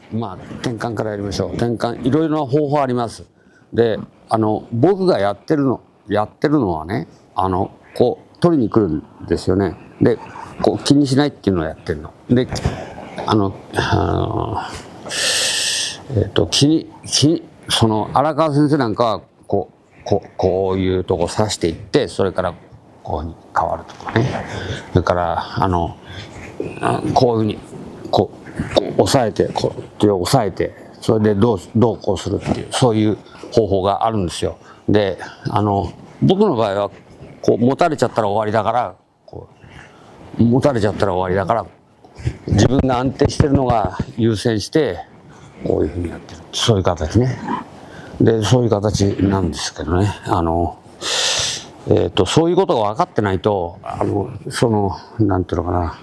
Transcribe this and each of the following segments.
まあ転換からやりましょう。転換いろいろな方法あります。で僕がやってるのはね、こう取りに来るんですよね。でこう気にしないっていうのをやってるので、その荒川先生なんかはこういうとこ刺していって、それからこうに変わるとかね。それからこういうふうにこう押さえて、こう手を押さえて、それでどうこうするっていう、そういう方法があるんですよ。で僕の場合はこう持たれちゃったら終わりだから、自分が安定してるのが優先してこういうふうにやってる、そういう形ね。でそういう形なんですけどね、そういうことが分かってないとなんていうのかな、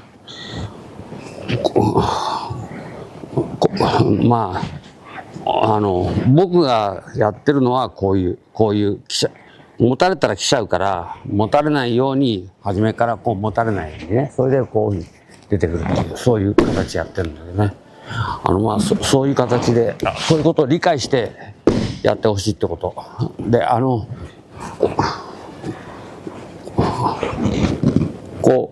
まあ僕がやってるのはこういう持たれたら来ちゃうから、持たれないように初めからこう持たれないようにね、それでこういうふうに出てくるっていう、そういう形やってるんだけどね。そういう形でそういうことを理解してやってほしいってことで、こ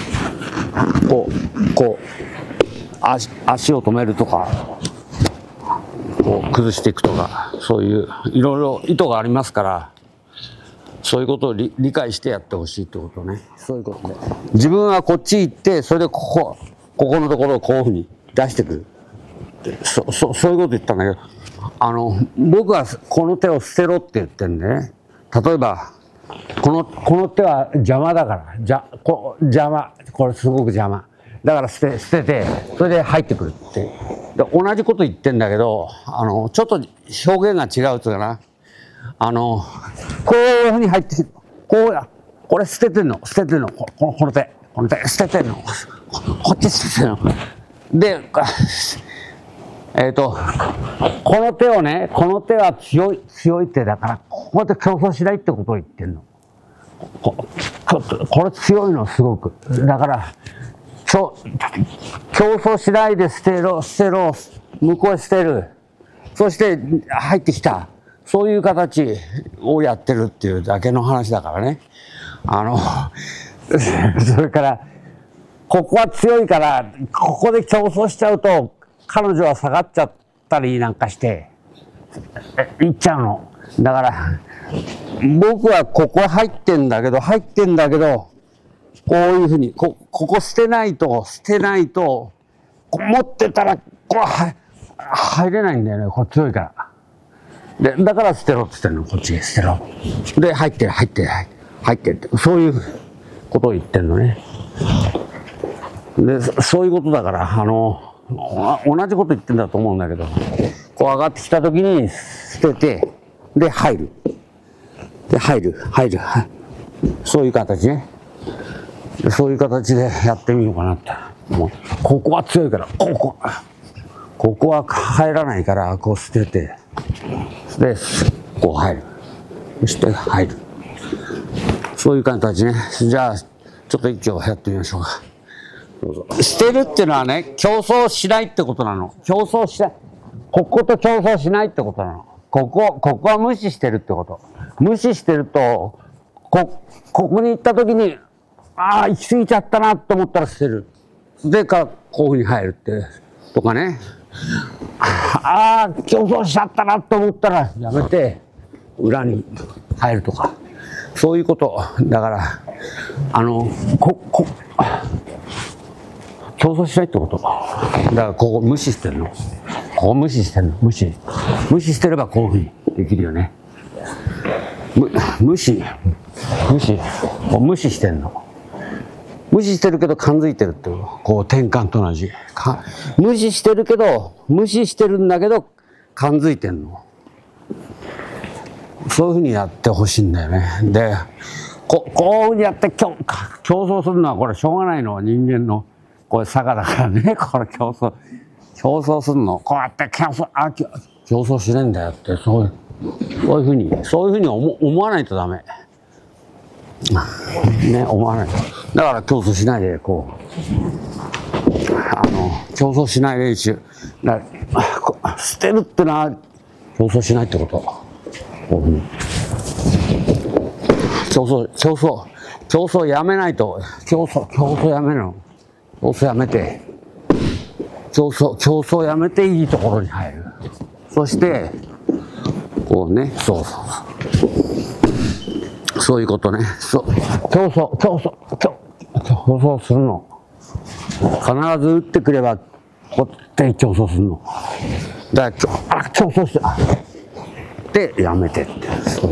う足を止めるとか、こう崩していくとか、そういういろいろ意図がありますから、そういうことを理解してやってほしいってことね。そういうことで、自分はこっち行って、それでここのところをこういうふうに出してくる、そういうこと言ったんだけど、僕はこの手を捨てろって言ってるんでね。例えばこの手は邪魔だから、邪魔、これすごく邪魔だから捨てて、それで入ってくるって。で同じこと言ってんだけど、ちょっと表現が違うっていうかな、こういうふうに入ってきて、これ捨ててんの、この手捨ててんの、こっち捨ててんので、この手をね、この手は強い手だから、ここで競争しないってことを言ってんの。これ強いのすごく。だから競争しないで捨てろ、向こうへ捨てる、そして入ってきた、そういう形をやってるっていうだけの話だからね。それからここは強いから、ここで競争しちゃうと彼女は下がっちゃったりなんかしていっちゃうの。だから僕はここ入ってんだけど、こういうふうにこ捨てないと持ってたら入れないんだよね。こっち強いから。だから捨てろって言ってるの。こっちへ捨てろ。で入ってってそういうことを言ってるのね。でそういうことだから、同じこと言ってんだと思うんだけど、こう上がってきた時に捨てて、で入る、そういう形ね。そういう形でやってみようかなって。ここは強いから、ここは入らないから、こう捨てて、でこう入る、そして入る、そういう形ね。じゃあちょっと一応やってみましょうか。どうぞ。捨てるっていうのはね、競争しないってことなの。ここと競争しないってことなの。ここは無視してるってこと。無視してると、ここに行った時に、行き過ぎちゃったなと思ったら捨てる。でからこういうふうに入るってとかね。競争しちゃったなと思ったらやめて裏に入るとか、そういうことだから、競争しないってことだから、ここ無視してるの。無視してればこういうふうにできるよね。無視してんの。無視してるけど感づいてるっていう、こう転換と同じ。無視してるんだけど感づいてんの。そういうふうにやってほしいんだよね。でこういうふうにやって競争するのはこれしょうがないの。人間のこれ坂だからね。これ競争するの、こうやって競争しないんだよって、そういうふうに思わないとダメね。思わない。だから競争しないでこう競争しない練習。捨てるってのは競争しないってこと。競争やめないと、競争やめるの。競争やめて、競争やめていいところに入る。そして、こうね、そういうことね。競争するの。必ず打ってくれば、こうやって競争するの。だから、競争して、で、やめてって。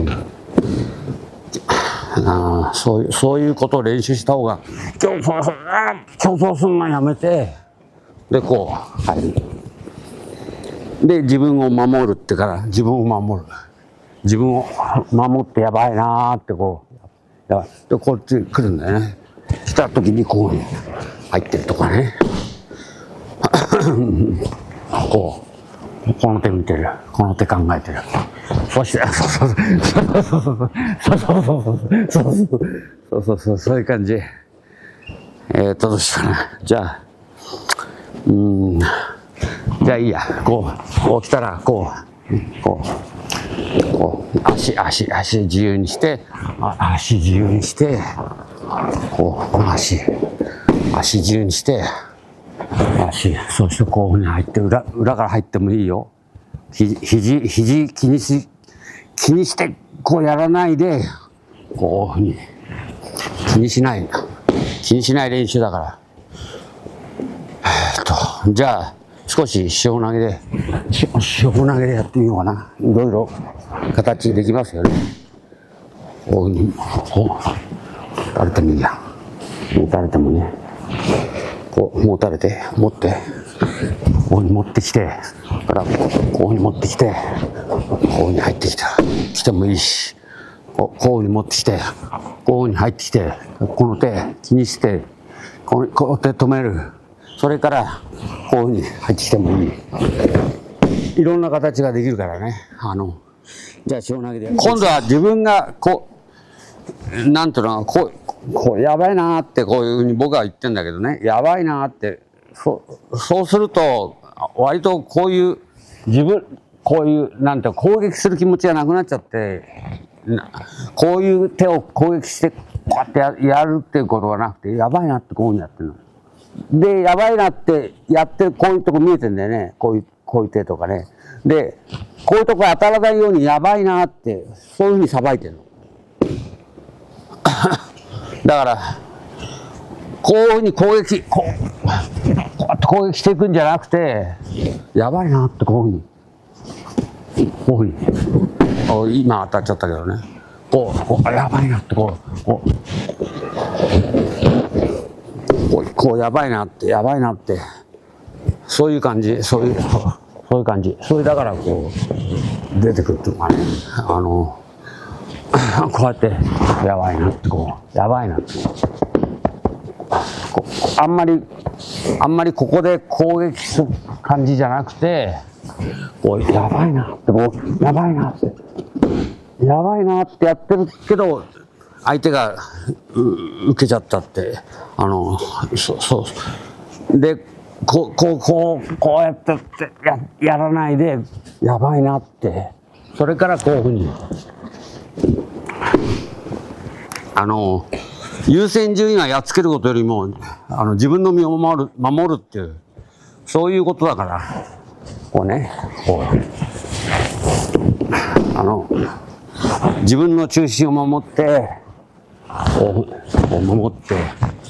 そういうことを練習した方が、競争するのやめて、で、こう、入る。で、自分を守るってから、自分を守る。自分を守ってやばいなーってこう、で、こっちに来るんだよね。来た時にこうに入ってるとかね。この手見てる。この手考えてる。そして、そういう感じ。どうしたかな。じゃあいいや。こう来たら、足自由にして、足自由にして、足自由にして、そしてこういうふうに入って、裏から入ってもいいよ。肘気にしてこうやらないで、こういうふうに気にしない練習だから。じゃあ少し塩投げでやってみようかな。いろいろ形できますよね。こういうふうに打たれてもいいや。打たれてもね、こう持ってこうに持ってきてからこうに持ってきてこうに入ってきてもいいし、こうに持ってきてこうに入ってきて、この手気にしてこの手止める。それからこういうふうに入ってきてもいい。いろんな形ができるからね。じゃあ塩投げで今度は自分がなんていうの、こうやばいなーってこういうふうに僕は言ってんだけどね、やばいなーって、そうすると割とこういうなんて攻撃する気持ちがなくなっちゃって、こういう手を攻撃してこうやってやるっていうことがなくて、やばいなってこういうふうにやってるの。で、やばいなってやってる、こういうとこ見えてんだよね。こういう手とかね。で、こういうとこ当たらないようにやばいなって、そういうふうにさばいてるの。だから、こういうふうにこうやって攻撃していくんじゃなくて、やばいなってこういうふうに。今当たっちゃったけどね。やばいなってこうやばいなって、そういう感じ、そういう感じ。それだからこう、出てくるっていうかね。こうやって、やばいなって、あんまりここで攻撃する感じじゃなくて、やばいなって、やばいなってやってるけど、相手が受けちゃったって、で、こうやってやらないで、やばいなって、それからこういうふうに、優先順位はやっつけることよりも、自分の身を守るっていう、そういうことだから、自分の中心を守って、守って、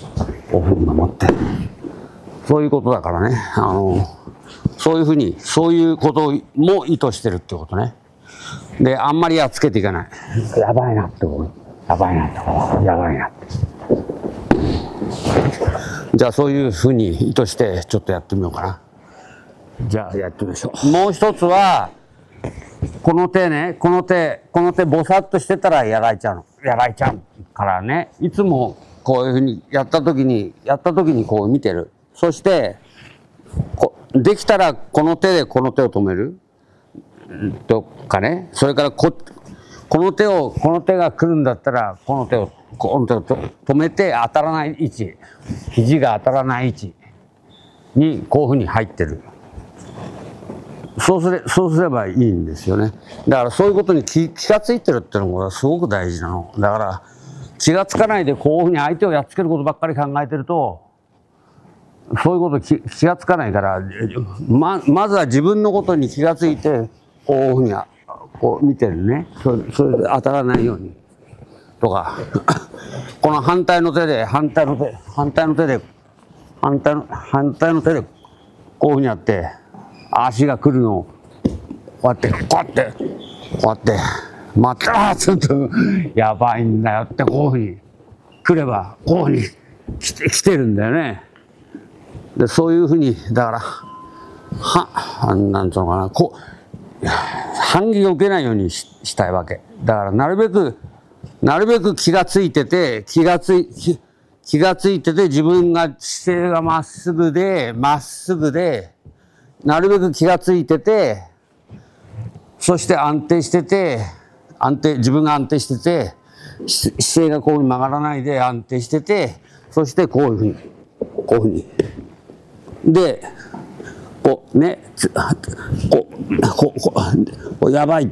そういうことだからね。そういうことも意図してるってことね。で、あんまりやっつけていかない。やばいなって。じゃあそういうふうに意図してちょっとやってみようかな。じゃあやってみましょう。もう一つは、この手ぼさっとしてたらやられちゃうからね。いつもこういうふうにやった時にこう見てる。そして、できたらこの手でこの手を止める。とかね。それからこの手が来るんだったら、この手を止めて当たらない位置。肘が当たらない位置。 にこういうふうに入ってる。そうすればいいんですよね。だからそういうことに気がついてるっていうのがすごく大事なの。だから気がつかないでこういうふうに相手をやっつけることばっかり考えてると、そういうこと気がつかないから、まずは自分のことに気がついて、こういうふうにこう見てるね。それで当たらないように。とか、この反対の手で、こういうふうにやって、足が来るのを、こうやって、待ったら、ちょっと、やばいんだよって、こういうふうに、来れば、こういうふうに来てるんだよね。で、そういうふうに、だから、なんていうのかな、反撃を受けないようにしたいわけ。だから、なるべく気がついてて、自分が姿勢がまっすぐで、なるべく気がついてて、そして自分が安定してて、姿勢がこういうふうに曲がらないで安定してて、そしてこういうふうに。で、やばいって、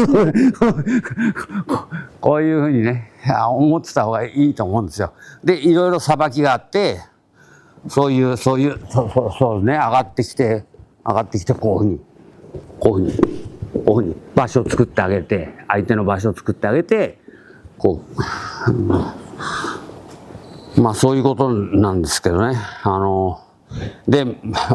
こういうふうにね、思ってた方がいいと思うんですよ。で、いろいろさばきがあって、そうね、上がってきて、こういうふうに場所を作ってあげて、相手の場所を作ってあげて、まあそういうことなんですけどね。で、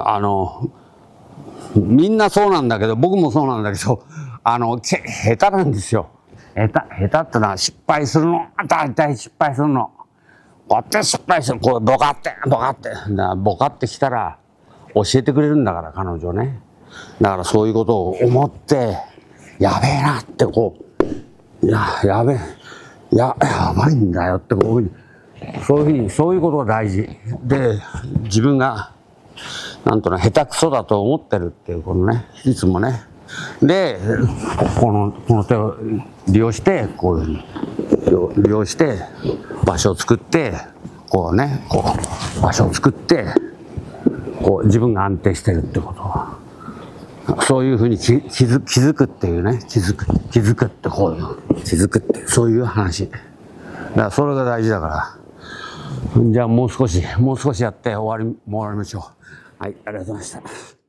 みんなそうなんだけど、僕もそうなんだけど、下手なんですよ。下手ってのは失敗するの。大体失敗するの。こうやって失敗する。こうボカってきたら教えてくれるんだから、彼女ね。だからそういうことを思って、やべえなってやばいんだよってそういうことが大事。で、自分が、なんとな下手くそだと思ってるっていうことね、いつもね。で、この手を利用して、こういうふうに利用して、場所を作って、場所を作って、自分が安定してるってこと。そういうふうに気づくっていうね、気づくって、そういう話。だからそれが大事だから。じゃあもう少しやって終わりましょう。はい、ありがとうございました。